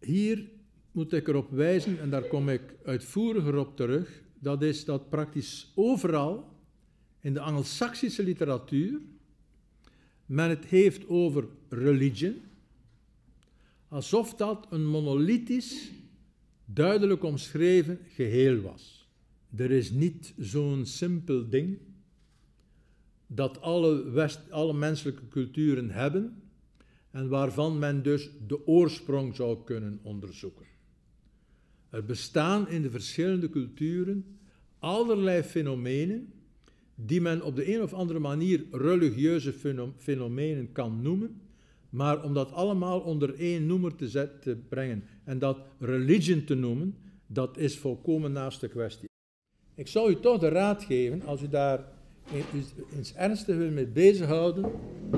hier moet ik erop wijzen, en daar kom ik uitvoeriger op terug, dat is dat praktisch overal in de Angelsaksische literatuur men het heeft over religion, alsof dat een monolithisch, duidelijk omschreven geheel was. Er is niet zo'n simpel ding dat alle menselijke culturen hebben en waarvan men dus de oorsprong zou kunnen onderzoeken. Er bestaan in de verschillende culturen allerlei fenomenen die men op de een of andere manier religieuze fenomenen kan noemen, maar om dat allemaal onder één noemer te brengen en dat religion te noemen, dat is volkomen naast de kwestie. Ik zou u toch de raad geven, als u daar eens ernstig wil mee bezighouden.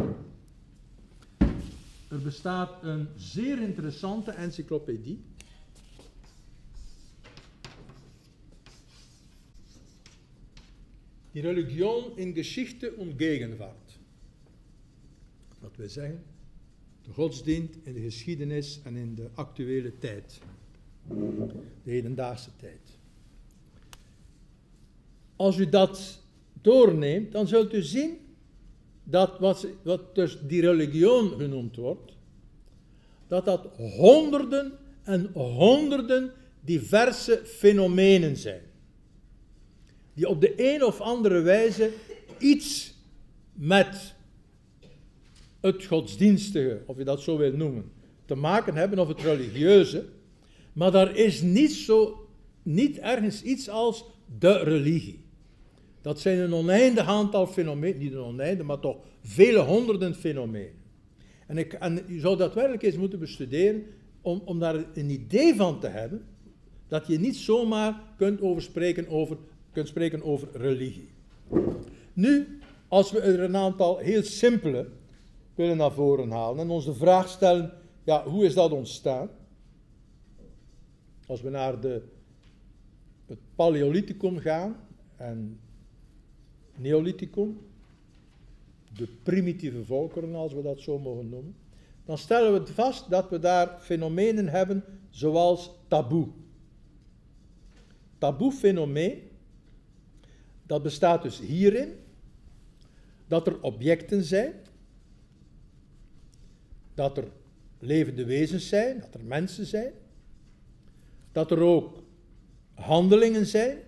Er bestaat een zeer interessante encyclopedie. Die Religion in Geschichte und Gegenwart. Dat wil zeggen, de godsdienst in de geschiedenis en in de actuele tijd. De hedendaagse tijd. Als u dat doorneemt, dan zult u zien dat wat dus die religion genoemd wordt, dat honderden en honderden diverse fenomenen zijn. Die op de een of andere wijze iets met het godsdienstige, of je dat zo wil noemen, te maken hebben, of het religieuze. Maar daar is niet ergens iets als de religie. Dat zijn een oneindig aantal fenomenen, niet een oneindig, maar toch vele honderden fenomenen. En u zou dat werkelijk eens moeten bestuderen om daar een idee van te hebben, dat je niet zomaar kunt spreken over religie. Nu, als we er een aantal heel simpele willen naar voren halen en ons de vraag stellen, ja, hoe is dat ontstaan? Als we naar het Paleolithicum gaan en Neolithicum, de primitieve volkeren, als we dat zo mogen noemen, dan stellen we vast dat we daar fenomenen hebben zoals taboe. Taboe-fenomeen, dat bestaat dus hierin dat er objecten zijn, dat er levende wezens zijn, dat er mensen zijn, dat er ook handelingen zijn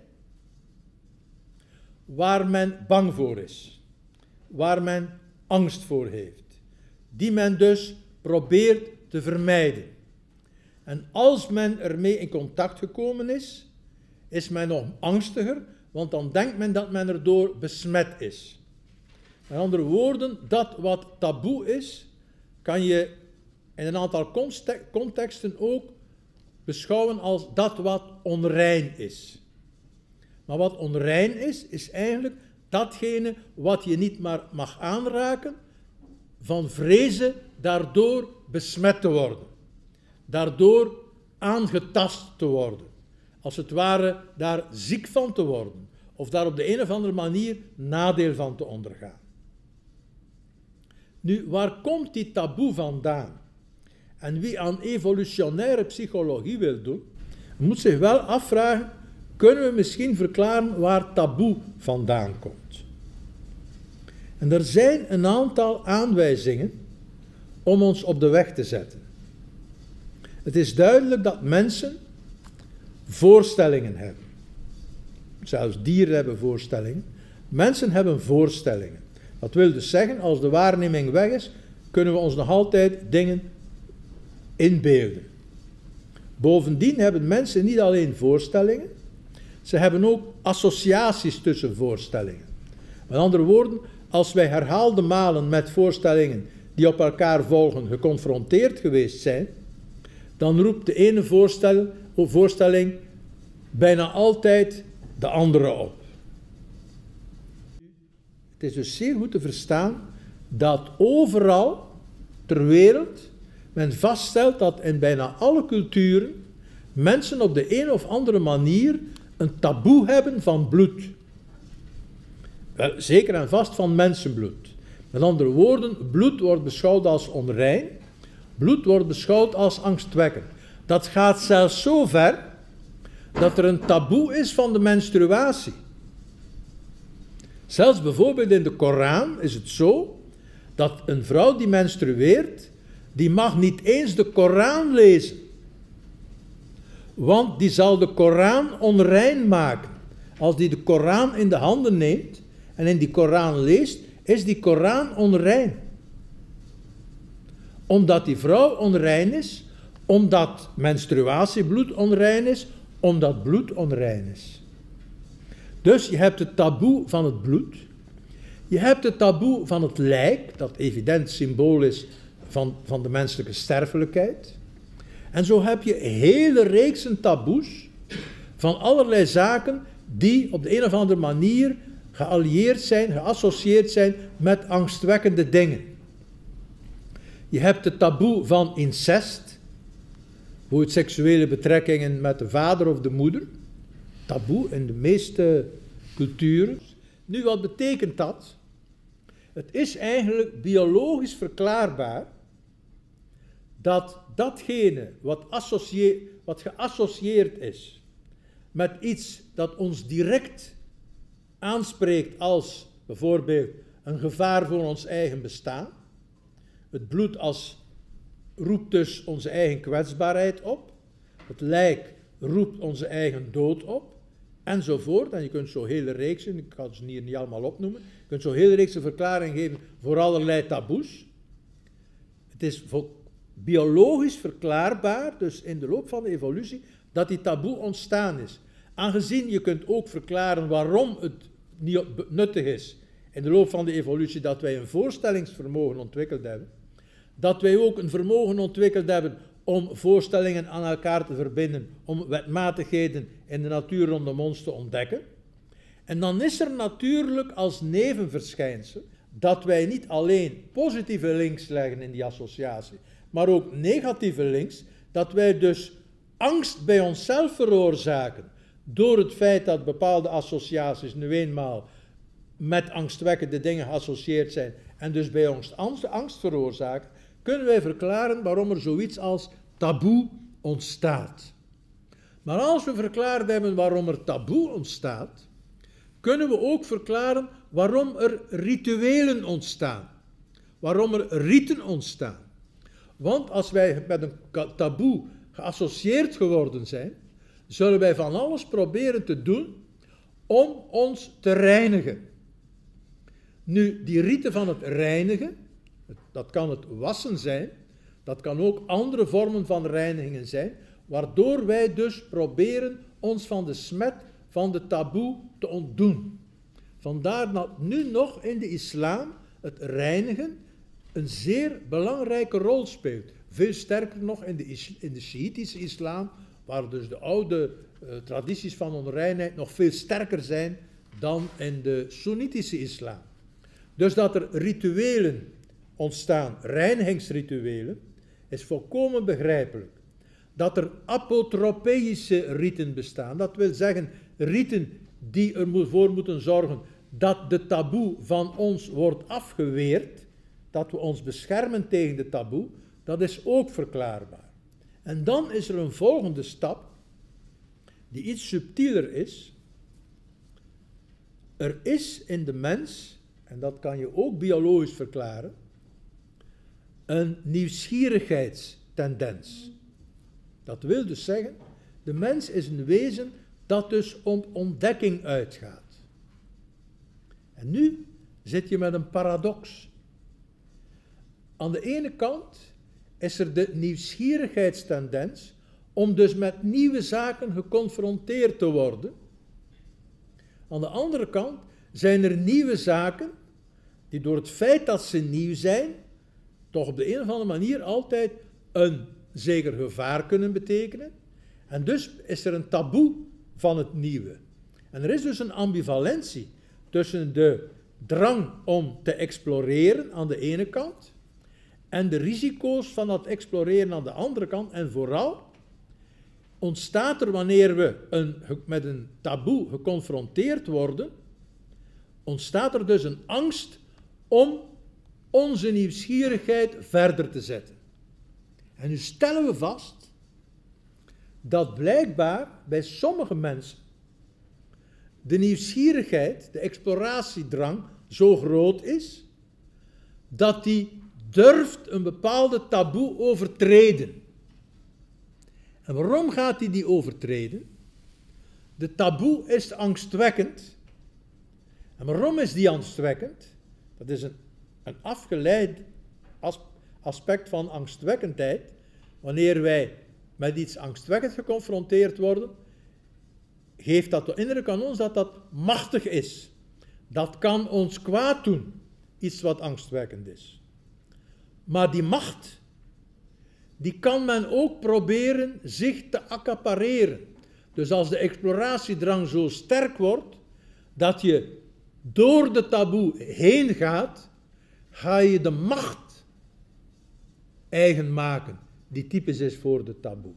waar men bang voor is, waar men angst voor heeft, die men dus probeert te vermijden. En als men ermee in contact gekomen is men nog angstiger, want dan denkt men dat men erdoor besmet is. Met andere woorden, dat wat taboe is, kan je in een aantal contexten ook beschouwen als dat wat onrein is. Maar wat onrein is eigenlijk datgene wat je niet maar mag aanraken, van vrezen daardoor besmet te worden, daardoor aangetast te worden, als het ware daar ziek van te worden, of daar op de een of andere manier nadeel van te ondergaan. Nu, waar komt die taboe vandaan? En wie aan evolutionaire psychologie wil doen, moet zich wel afvragen, kunnen we misschien verklaren waar taboe vandaan komt? En er zijn een aantal aanwijzingen om ons op de weg te zetten. Het is duidelijk dat mensen voorstellingen hebben. Zelfs dieren hebben voorstellingen. Mensen hebben voorstellingen. Dat wil dus zeggen, als de waarneming weg is, kunnen we ons nog altijd dingen inbeelden. Bovendien hebben mensen niet alleen voorstellingen, ze hebben ook associaties tussen voorstellingen. Met andere woorden, als wij herhaalde malen met voorstellingen die op elkaar volgen geconfronteerd geweest zijn, dan roept de ene voorstelling bijna altijd de andere op. Het is dus zeer goed te verstaan dat overal ter wereld men vaststelt dat in bijna alle culturen mensen op de een of andere manier een taboe hebben van bloed. Wel, zeker en vast van mensenbloed. Met andere woorden, bloed wordt beschouwd als onrein, bloed wordt beschouwd als angstwekkend. Dat gaat zelfs zo ver dat er een taboe is van de menstruatie. Zelfs bijvoorbeeld in de Koran is het zo dat een vrouw die menstrueert, die mag niet eens de Koran lezen. Want die zal de Koran onrein maken. Als die de Koran in de handen neemt en in die Koran leest, is die Koran onrein. Omdat die vrouw onrein is, omdat menstruatiebloed onrein is, omdat bloed onrein is. Dus je hebt het taboe van het bloed. Je hebt het taboe van het lijk, dat evident symbool is van de menselijke sterfelijkheid. En zo heb je hele reeksen taboes van allerlei zaken die op de een of andere manier geallieerd zijn, geassocieerd zijn met angstwekkende dingen. Je hebt het taboe van incest, hoe het seksuele betrekkingen met de vader of de moeder, taboe in de meeste culturen. Nu, wat betekent dat? Het is eigenlijk biologisch verklaarbaar dat datgene wat geassocieerd is met iets dat ons direct aanspreekt als bijvoorbeeld een gevaar voor ons eigen bestaan. Het bloed roept dus onze eigen kwetsbaarheid op. Het lijk roept onze eigen dood op. Enzovoort. En je kunt zo hele reeksen, ik ga ze hier niet allemaal opnoemen, je kunt zo hele reeksen verklaringen geven voor allerlei taboes. Het is biologisch verklaarbaar, dus in de loop van de evolutie, dat die taboe ontstaan is. Aangezien je kunt ook verklaren waarom het niet nuttig is in de loop van de evolutie dat wij een voorstellingsvermogen ontwikkeld hebben, dat wij ook een vermogen ontwikkeld hebben om voorstellingen aan elkaar te verbinden, om wetmatigheden in de natuur rondom ons te ontdekken. En dan is er natuurlijk als nevenverschijnsel dat wij niet alleen positieve links leggen in die associatie, maar ook negatieve links, dat wij dus angst bij onszelf veroorzaken door het feit dat bepaalde associaties nu eenmaal met angstwekkende dingen geassocieerd zijn en dus bij ons angst veroorzaken, kunnen wij verklaren waarom er zoiets als taboe ontstaat. Maar als we verklaard hebben waarom er taboe ontstaat, kunnen we ook verklaren waarom er rituelen ontstaan. Waarom er riten ontstaan. Want als wij met een taboe geassocieerd geworden zijn, zullen wij van alles proberen te doen om ons te reinigen. Nu, die riten van het reinigen, dat kan het wassen zijn, dat kan ook andere vormen van reinigingen zijn, waardoor wij dus proberen ons van de smet van de taboe te ontdoen. Vandaar dat nu nog in de islam het reinigen een zeer belangrijke rol speelt. Veel sterker nog in de Sjiitische islam, waar dus de oude tradities van onreinheid nog veel sterker zijn dan in de Soenitische islam. Dus dat er rituelen ontstaan, reinigingsrituelen, is volkomen begrijpelijk. Dat er apotropeïsche riten bestaan, dat wil zeggen riten die ervoor moeten zorgen dat de taboe van ons wordt afgeweerd, dat we ons beschermen tegen de taboe, dat is ook verklaarbaar. En dan is er een volgende stap, die iets subtieler is. Er is in de mens, en dat kan je ook biologisch verklaren, een nieuwsgierigheidstendens. Dat wil dus zeggen, de mens is een wezen dat dus om ontdekking uitgaat. En nu zit je met een paradox. Aan de ene kant is er de nieuwsgierigheidstendens om dus met nieuwe zaken geconfronteerd te worden. Aan de andere kant zijn er nieuwe zaken die door het feit dat ze nieuw zijn, toch op de een of andere manier altijd een zeker gevaar kunnen betekenen. En dus is er een taboe van het nieuwe. En er is dus een ambivalentie tussen de drang om te exploreren aan de ene kant en de risico's van dat exploreren aan de andere kant. En vooral ontstaat er, wanneer we met een taboe geconfronteerd worden, ontstaat er dus een angst om onze nieuwsgierigheid verder te zetten. En nu stellen we vast dat blijkbaar bij sommige mensen de nieuwsgierigheid, de exploratiedrang zo groot is, dat die durft een bepaalde taboe overtreden. En waarom gaat hij die overtreden? De taboe is angstwekkend. En waarom is die angstwekkend? Dat is een afgeleid aspect van angstwekkendheid. Wanneer wij met iets angstwekkend geconfronteerd worden, geeft dat de indruk aan ons dat dat machtig is. Dat kan ons kwaad doen, iets wat angstwekkend is. Maar die macht, die kan men ook proberen zich te accapareren. Dus als de exploratiedrang zo sterk wordt, dat je door de taboe heen gaat, ga je de macht eigen maken, die typisch is voor de taboe.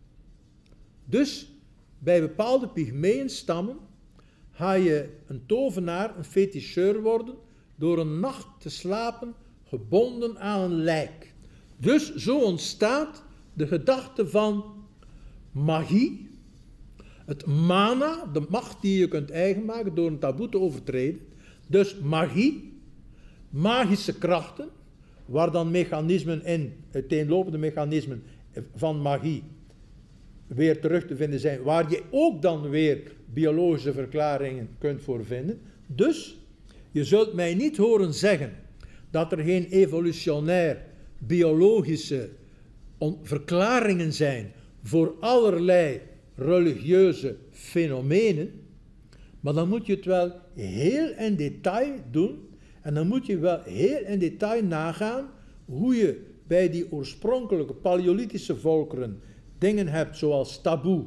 Dus bij bepaalde pygmeeënstammen ga je een tovenaar, een feticheur worden, door een nacht te slapen, gebonden aan een lijk. Dus zo ontstaat de gedachte van magie, het mana, de macht die je kunt eigen maken door een taboe te overtreden. Dus magie, magische krachten, waar dan mechanismen in, uiteenlopende mechanismen van magie weer terug te vinden zijn, waar je ook dan weer biologische verklaringen kunt voor vinden. Dus, je zult mij niet horen zeggen dat er geen evolutionair biologische verklaringen zijn voor allerlei religieuze fenomenen, maar dan moet je het wel heel in detail doen en dan moet je wel heel in detail nagaan hoe je bij die oorspronkelijke paleolithische volkeren dingen hebt zoals taboe,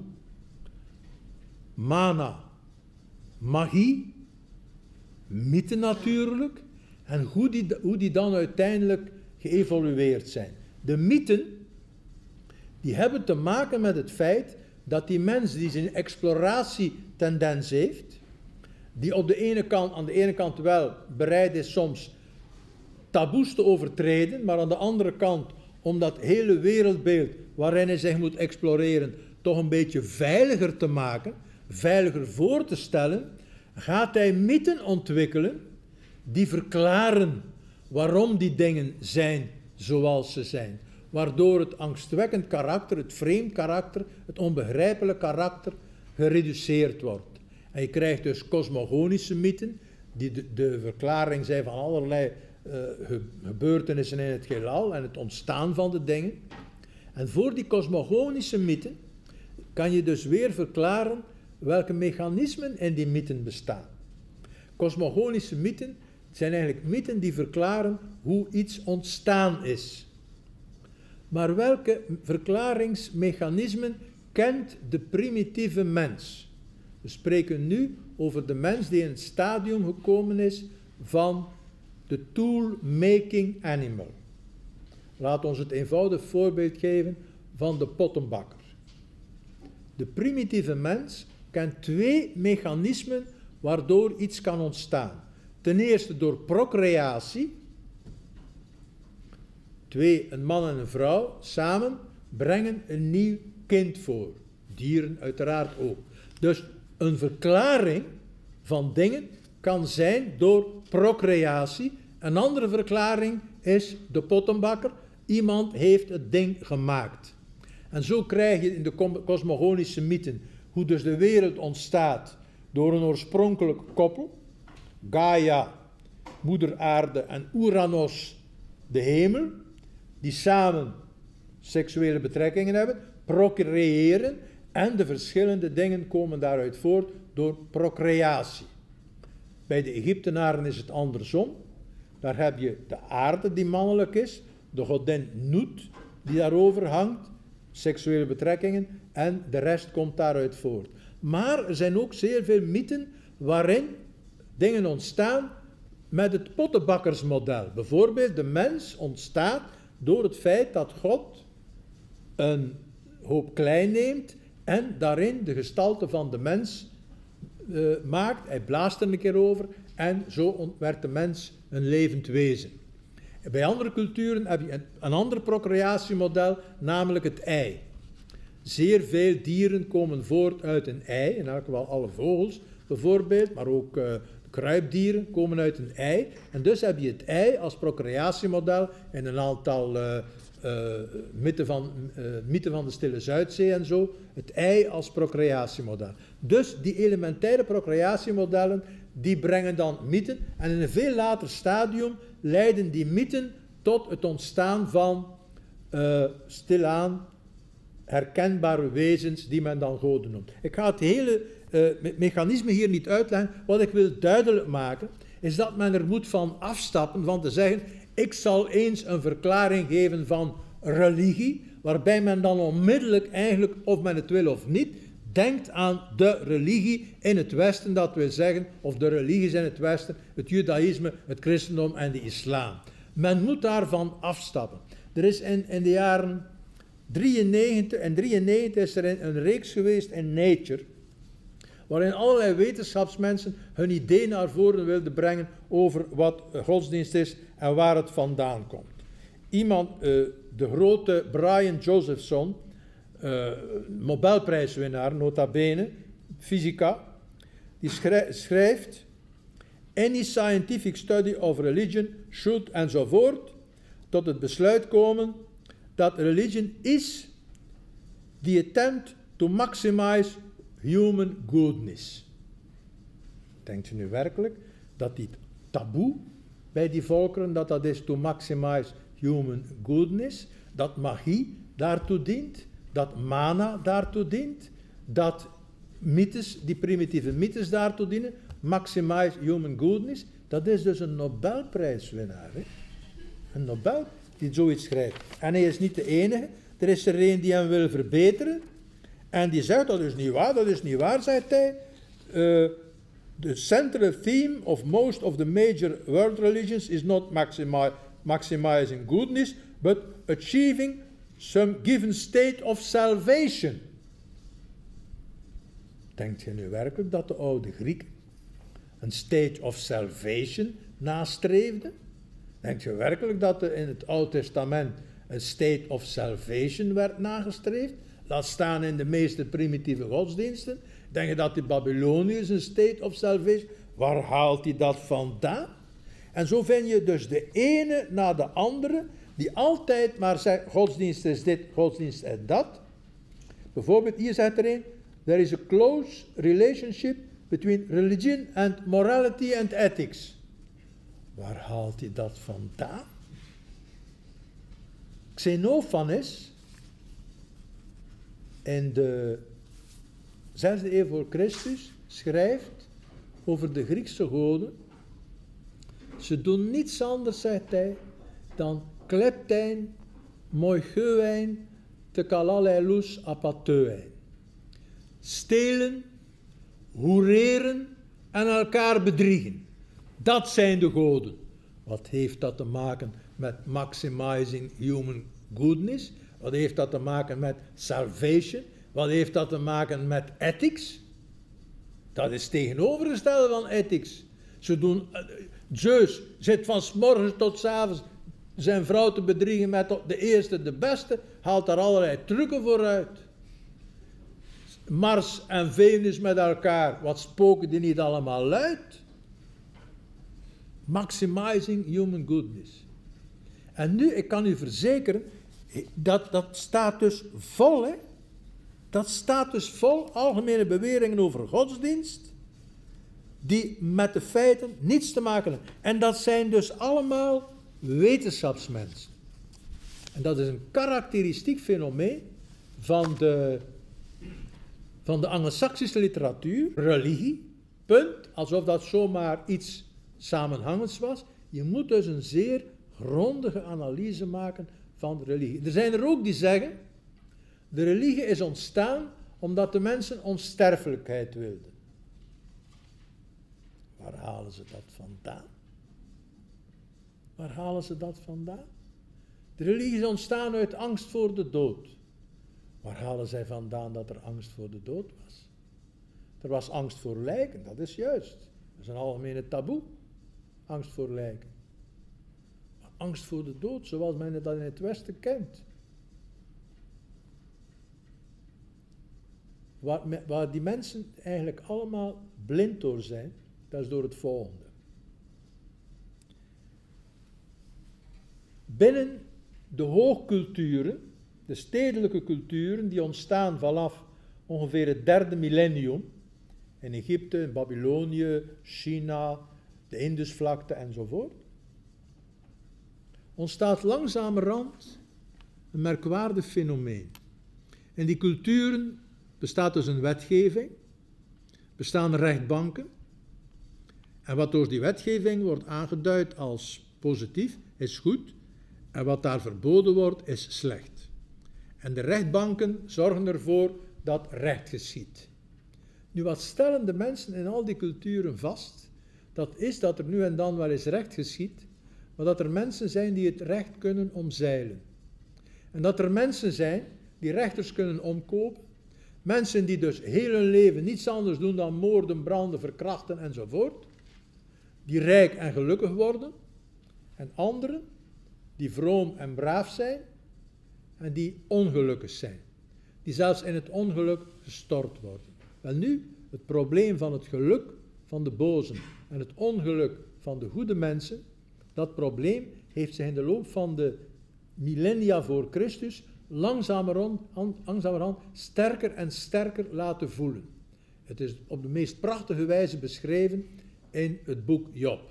mana, magie, mythen natuurlijk, en hoe die dan uiteindelijk geëvolueerd zijn. De mythen, die hebben te maken met het feit dat die mens die zijn exploratietendens heeft, die aan de ene kant wel bereid is soms taboes te overtreden, maar aan de andere kant, om dat hele wereldbeeld waarin hij zich moet exploreren, toch een beetje veiliger te maken, veiliger voor te stellen, gaat hij mythen ontwikkelen die verklaren waarom die dingen zijn zoals ze zijn. Waardoor het angstwekkend karakter, het vreemd karakter, het onbegrijpelijk karakter gereduceerd wordt. En je krijgt dus cosmogonische mythen, die de verklaring zijn van allerlei gebeurtenissen in het heelal en het ontstaan van de dingen. En voor die cosmogonische mythen kan je dus weer verklaren welke mechanismen in die mythen bestaan. Cosmogonische mythen zijn eigenlijk mythen die verklaren hoe iets ontstaan is. Maar welke verklaringsmechanismen kent de primitieve mens? We spreken nu over de mens die in het stadium gekomen is van de tool-making animal. Laat ons het eenvoudig voorbeeld geven van de pottenbakker. De primitieve mens kent twee mechanismen waardoor iets kan ontstaan. Ten eerste door procreatie. Een man en een vrouw samen brengen een nieuw kind voor. Dieren uiteraard ook. Dus een verklaring van dingen kan zijn door procreatie. Een andere verklaring is de pottenbakker. Iemand heeft het ding gemaakt. En zo krijg je in de cosmogonische mythen hoe dus de wereld ontstaat door een oorspronkelijk koppel. Gaia, moeder aarde, en Uranus, de hemel, die samen seksuele betrekkingen hebben, procreëren, en de verschillende dingen komen daaruit voort door procreatie. Bij de Egyptenaren is het andersom. Daar heb je de aarde die mannelijk is, de godin Nut die daarover hangt, seksuele betrekkingen, en de rest komt daaruit voort. Maar er zijn ook zeer veel mythen waarin dingen ontstaan met het pottenbakkersmodel. Bijvoorbeeld, de mens ontstaat door het feit dat God een hoop klei neemt en daarin de gestalte van de mens maakt. Hij blaast er een keer over en zo werd de mens een levend wezen. Bij andere culturen heb je een ander procreatiemodel, namelijk het ei. zeer veel dieren komen voort uit een ei, in elk geval alle vogels bijvoorbeeld, maar ook kruipdieren komen uit een ei. En dus heb je het ei als procreatiemodel in een aantal mythen van de Stille Zuidzee en zo, het ei als procreatiemodel. Dus die elementaire procreatiemodellen, die brengen dan mythen, en in een veel later stadium leiden die mythen tot het ontstaan van stilaan herkenbare wezens die men dan goden noemt. Ik ga het hele mechanisme hier niet uitleggen. Wat ik wil duidelijk maken, is dat men er moet van afstappen, van te zeggen, ik zal eens een verklaring geven van religie, waarbij men dan onmiddellijk eigenlijk, of men het wil of niet, denkt aan de religie in het Westen, dat wil zeggen, of de religies in het Westen, het Judaïsme, het christendom en de islam. Men moet daarvan afstappen. Er is in de jaren 93 is er een reeks geweest in Nature, waarin allerlei wetenschapsmensen hun idee naar voren wilden brengen over wat godsdienst is en waar het vandaan komt. Iemand, de grote Brian Josephson, Nobelprijswinnaar, nota bene, fysica, die schrijft: Any scientific study of religion should enzovoort, tot het besluit komen dat religion is the attempt to maximize human goodness. Denkt u nu werkelijk dat die taboe bij die volkeren, dat is to maximize human goodness, dat magie daartoe dient, dat mana daartoe dient, dat mythes, die primitieve mythes daartoe dienen, maximize human goodness, dat is dus een Nobelprijswinnaar. Hè? Een Nobel die zoiets schrijft. En hij is niet de enige, er is er een die hem wil verbeteren, en die zegt, dat is niet waar, zegt hij. The central theme of most of the major world religions is not maximizing goodness, but achieving some given state of salvation. Denkt je nu werkelijk dat de oude Grieken een state of salvation nastreefden? Denkt je werkelijk dat er in het Oude Testament een state of salvation werd nagestreefd? Laat staan in de meeste primitieve godsdiensten. Denk je dat de Babyloniërs een state of salvation? Waar haalt hij dat vandaan? En zo vind je dus de ene na de andere, die altijd maar zegt, godsdienst is dit, godsdienst is dat. Bijvoorbeeld, hier zegt er een, there is a close relationship between religion and morality and ethics. Waar haalt hij dat vandaan? Xenophanes, in de 6e eeuw voor Christus, schrijft over de Griekse goden. Ze doen niets anders, zegt hij, dan kleptein, moicheuwein, te kalaleilus apateuwein. Stelen, hoereren en elkaar bedriegen. Dat zijn de goden. Wat heeft dat te maken met maximizing human goodness? Wat heeft dat te maken met salvation? Wat heeft dat te maken met ethics? Dat is tegenovergestelde van ethics. Zeus zit van 's morgens tot 's avonds zijn vrouw te bedriegen met de eerste, de beste, haalt daar allerlei trucken vooruit. Mars en Venus met elkaar, wat spoken die niet allemaal luid? Maximizing human goodness. En nu, ik kan u verzekeren, dat staat dus vol, hè? Dat staat dus vol algemene beweringen over godsdienst, die met de feiten niets te maken hebben. En dat zijn dus allemaal wetenschapsmensen. En dat is een karakteristiek fenomeen van de Anglo-Saxische literatuur, religie, punt, alsof dat zomaar iets samenhangends was. Je moet dus een zeer grondige analyse maken van de religie. Er zijn er ook die zeggen, de religie is ontstaan omdat de mensen onsterfelijkheid wilden. Waar halen ze dat vandaan? Waar halen ze dat vandaan? De religie is ontstaan uit angst voor de dood. Waar halen zij vandaan dat er angst voor de dood was? Er was angst voor lijken, dat is juist. Dat is een algemene taboe, angst voor lijken. Maar angst voor de dood, zoals men dat in het Westen kent. waar die mensen eigenlijk allemaal blind door zijn, dat is door het volgende. Binnen de hoogculturen, de stedelijke culturen, die ontstaan vanaf ongeveer het 3e millennium, in Egypte, in Babylonië, China, de Indusvlakte enzovoort, ontstaat langzamerhand een merkwaardig fenomeen. In die culturen bestaat dus een wetgeving, bestaan rechtbanken, en wat door die wetgeving wordt aangeduid als positief, is goed, en wat daar verboden wordt, is slecht. En de rechtbanken zorgen ervoor dat recht geschiedt. Nu, wat stellen de mensen in al die culturen vast? Dat is dat er nu en dan wel eens recht geschiedt, maar dat er mensen zijn die het recht kunnen omzeilen. En dat er mensen zijn die rechters kunnen omkopen, mensen die dus heel hun leven niets anders doen dan moorden, branden, verkrachten enzovoort, die rijk en gelukkig worden, en anderen die vroom en braaf zijn en die ongelukkig zijn, die zelfs in het ongeluk gestort worden. Welnu, het probleem van het geluk van de bozen en het ongeluk van de goede mensen, dat probleem heeft zich in de loop van de millennia voor Christus langzamerhand sterker en sterker laten voelen. Het is op de meest prachtige wijze beschreven in het boek Job.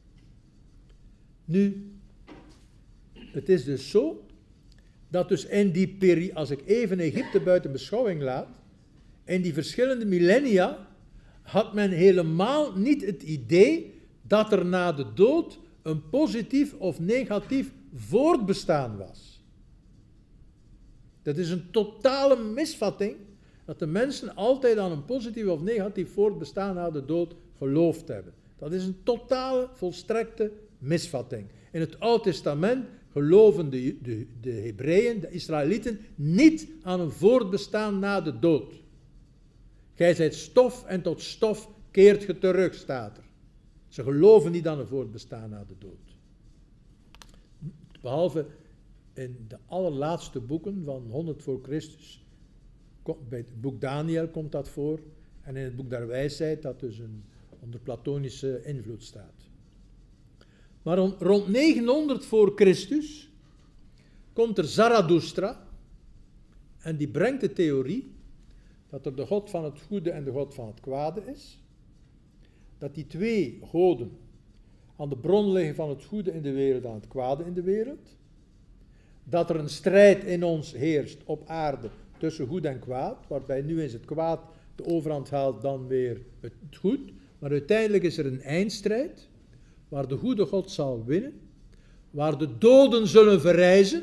Nu, het is dus zo dat dus in die periode, als ik even Egypte buiten beschouwing laat, in die verschillende millennia had men helemaal niet het idee dat er na de dood een positief of negatief voortbestaan was. Dat is een totale misvatting dat de mensen altijd aan een positief of negatief voortbestaan na de dood geloofd hebben. Dat is een totale, volstrekte misvatting. In het Oude Testament geloven de Hebreeën, de Israëlieten, niet aan een voortbestaan na de dood. Gij zijt stof en tot stof keert ge terug, staat er. Ze geloven niet aan een voortbestaan na de dood. Behalve in de allerlaatste boeken van 100 voor Christus, bij het boek Daniel komt dat voor, en in het boek der wijsheid dat dus onder platonische invloed staat. Maar rond 900 voor Christus komt er Zarathustra en die brengt de theorie dat er de God van het goede en de God van het kwade is, dat die twee goden aan de bron liggen van het goede in de wereld en het kwade in de wereld, dat er een strijd in ons heerst op aarde tussen goed en kwaad, waarbij nu eens het kwaad de overhand haalt, dan weer het goed, maar uiteindelijk is er een eindstrijd, waar de goede God zal winnen, waar de doden zullen verrijzen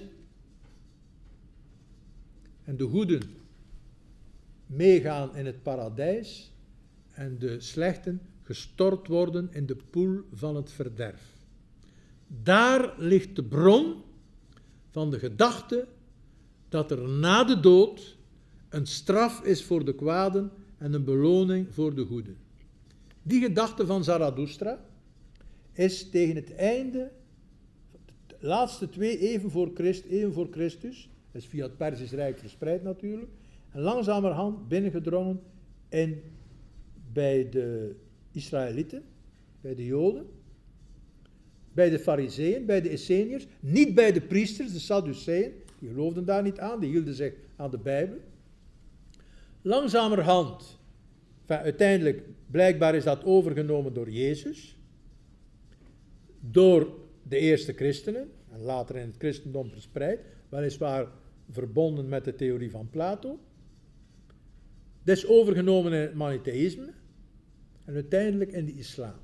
en de goeden meegaan in het paradijs en de slechten gestort worden in de poel van het verderf. Daar ligt de bron van de gedachte dat er na de dood een straf is voor de kwaden en een beloning voor de goeden. Die gedachte van Zarathustra is tegen het einde, de laatste 2 eeuwen voor Christus, dat is via het Persisch Rijk verspreid natuurlijk, en langzamerhand binnengedrongen bij de Israëlieten, bij de Joden, bij de Farizeeën, bij de Esseniërs, niet bij de priesters, de Sadduceeën, die geloofden daar niet aan, die hielden zich aan de Bijbel. Langzamerhand, uiteindelijk, blijkbaar is dat overgenomen door Jezus, door de eerste christenen, en later in het christendom verspreid, weliswaar verbonden met de theorie van Plato. Dat is overgenomen in het Manichaïsme en uiteindelijk in de islam.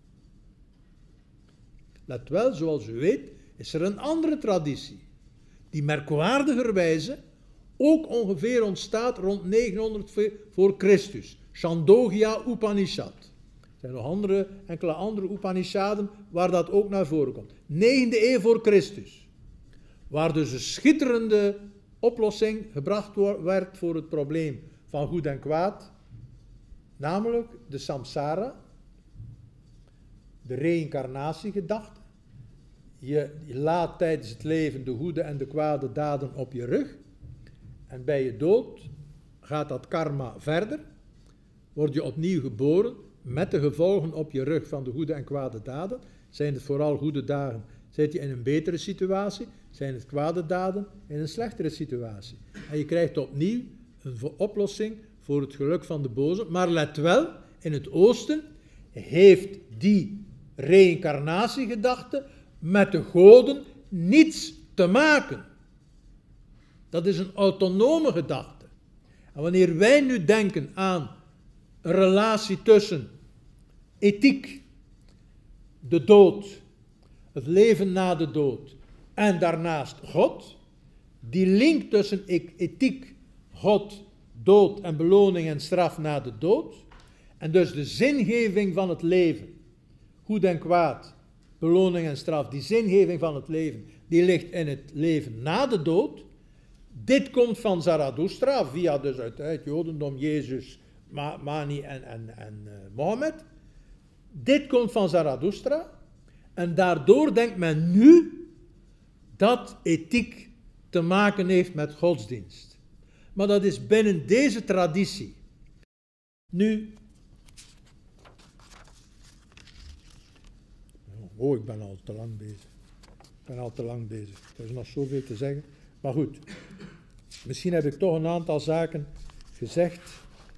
Let wel, zoals u weet, is er een andere traditie, die merkwaardigerwijze ook ongeveer ontstaat rond 900 voor Christus. Chandogya Upanishad. Er zijn nog enkele andere Upanishaden waar dat ook naar voren komt. 9e eeuw voor Christus. Waar dus een schitterende oplossing gebracht werd voor het probleem van goed en kwaad. Namelijk de samsara, de reïncarnatiegedachte. Je laat tijdens het leven de goede en de kwade daden op je rug. En bij je dood gaat dat karma verder, word je opnieuw geboren met de gevolgen op je rug van de goede en kwade daden. Zijn het vooral goede dagen, zit je in een betere situatie, zijn het kwade daden in een slechtere situatie. En je krijgt opnieuw een oplossing voor het geluk van de boze. Maar let wel, in het oosten heeft die reïncarnatiegedachte met de goden niets te maken. Dat is een autonome gedachte. En wanneer wij nu denken aan een relatie tussen ethiek, de dood, het leven na de dood en daarnaast God, die link tussen ethiek, God, dood en beloning en straf na de dood, en dus de zingeving van het leven, goed en kwaad, beloning en straf, die zingeving van het leven, die ligt in het leven na de dood. Dit komt van Zarathustra, via dus uit het Jodendom, Jezus, Mani en Mohammed. Dit komt van Zarathustra. En daardoor denkt men nu dat ethiek te maken heeft met godsdienst. Maar dat is binnen deze traditie. Nu, ik ben al te lang bezig. Er is nog zoveel te zeggen. Maar goed, misschien heb ik toch een aantal zaken gezegd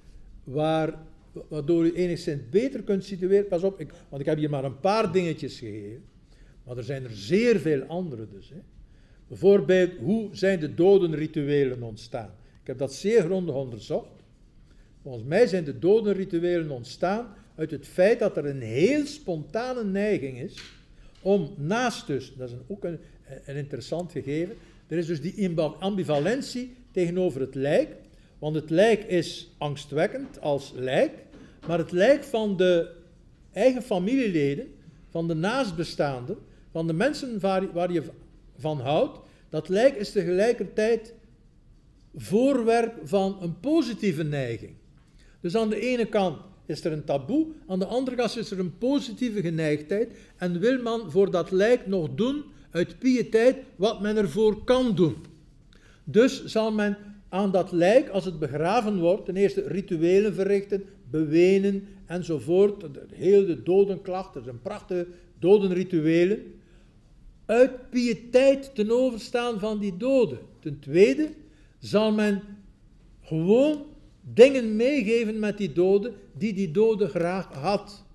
waardoor u enigszins beter kunt situeren. Pas op, want ik heb hier maar een paar dingetjes gegeven, maar er zijn er zeer veel andere dus. Hè. Bijvoorbeeld, hoe zijn de dodenrituelen ontstaan? Ik heb dat zeer grondig onderzocht. Volgens mij zijn de dodenrituelen ontstaan uit het feit dat er een heel spontane neiging is om naast dus, dat is ook een interessant gegeven, er is dus die ambivalentie tegenover het lijk, want het lijk is angstwekkend als lijk, maar het lijk van de eigen familieleden, van de naastbestaanden, van de mensen waar je van houdt, dat lijk is tegelijkertijd voorwerp van een positieve neiging. Dus aan de ene kant is er een taboe, aan de andere kant is er een positieve geneigdheid en wil men voor dat lijk nog doen uit piëteit wat men ervoor kan doen. Dus zal men aan dat lijk, als het begraven wordt, ten eerste rituelen verrichten, bewenen enzovoort. Heel de dodenklacht, dat zijn prachtige dodenrituelen. Uit piëteit ten overstaan van die doden. Ten tweede zal men gewoon dingen meegeven met die doden, die doden graag had.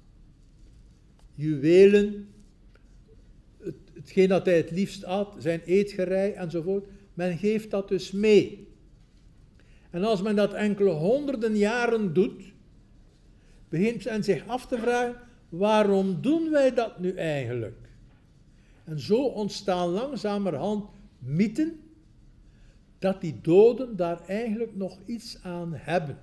Juwelen, hetgeen dat hij het liefst had, zijn eetgerei enzovoort. Men geeft dat dus mee. En als men dat enkele honderden jaren doet, begint men zich af te vragen, waarom doen wij dat nu eigenlijk? En zo ontstaan langzamerhand mythen, dat die doden daar eigenlijk nog iets aan hebben.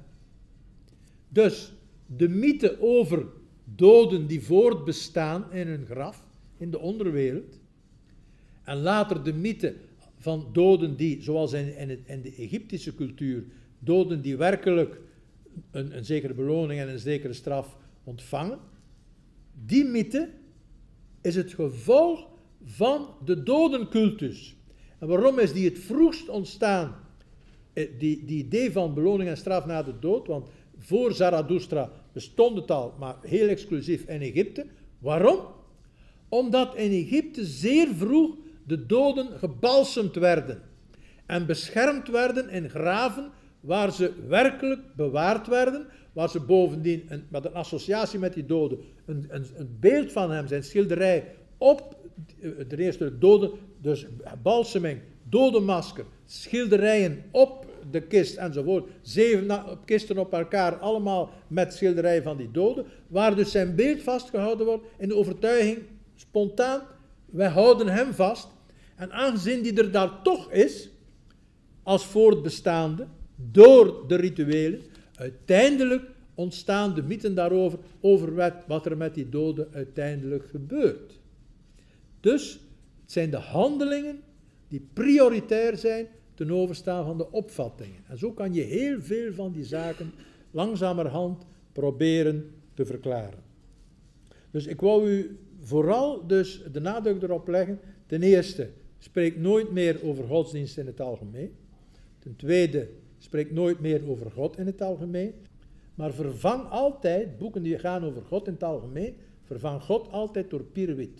Dus de mythe over doden die voortbestaan in hun graf, in de onderwereld, en later de mythe van doden die, zoals in de Egyptische cultuur, doden die werkelijk een zekere beloning en een zekere straf ontvangen, die mythe is het gevolg van de dodencultus. En waarom is die het vroegst ontstaan, die idee van beloning en straf na de dood? Want voor Zarathustra bestond het al, maar heel exclusief in Egypte. Waarom? Omdat in Egypte zeer vroeg de doden gebalsemd werden en beschermd werden in graven waar ze werkelijk bewaard werden, waar ze bovendien met een associatie met die doden een beeld van hem, zijn schilderij op de eerste doden, dus balseming, dodenmasker, schilderijen op de kist enzovoort, 7 kisten op elkaar, allemaal met schilderijen van die doden, waar dus zijn beeld vastgehouden wordt in de overtuiging, spontaan, wij houden hem vast. En aangezien die er daar toch is, als voortbestaande, door de rituelen, uiteindelijk ontstaan de mythen daarover, over wat er met die doden uiteindelijk gebeurt. Dus het zijn de handelingen die prioritair zijn ten overstaan van de opvattingen. En zo kan je heel veel van die zaken langzamerhand proberen te verklaren. Dus ik wou u vooral dus de nadruk erop leggen. Ten eerste, spreek nooit meer over godsdienst in het algemeen. Ten tweede, Spreek nooit meer over God in het algemeen. Maar vervang altijd, boeken die gaan over God in het algemeen, vervang God altijd door Piruwit.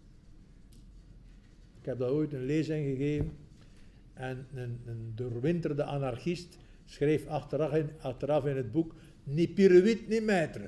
Ik heb daar ooit een lezing gegeven. En een doorwinterde anarchist schreef achteraf in het boek, ni Piruwit, ni maître.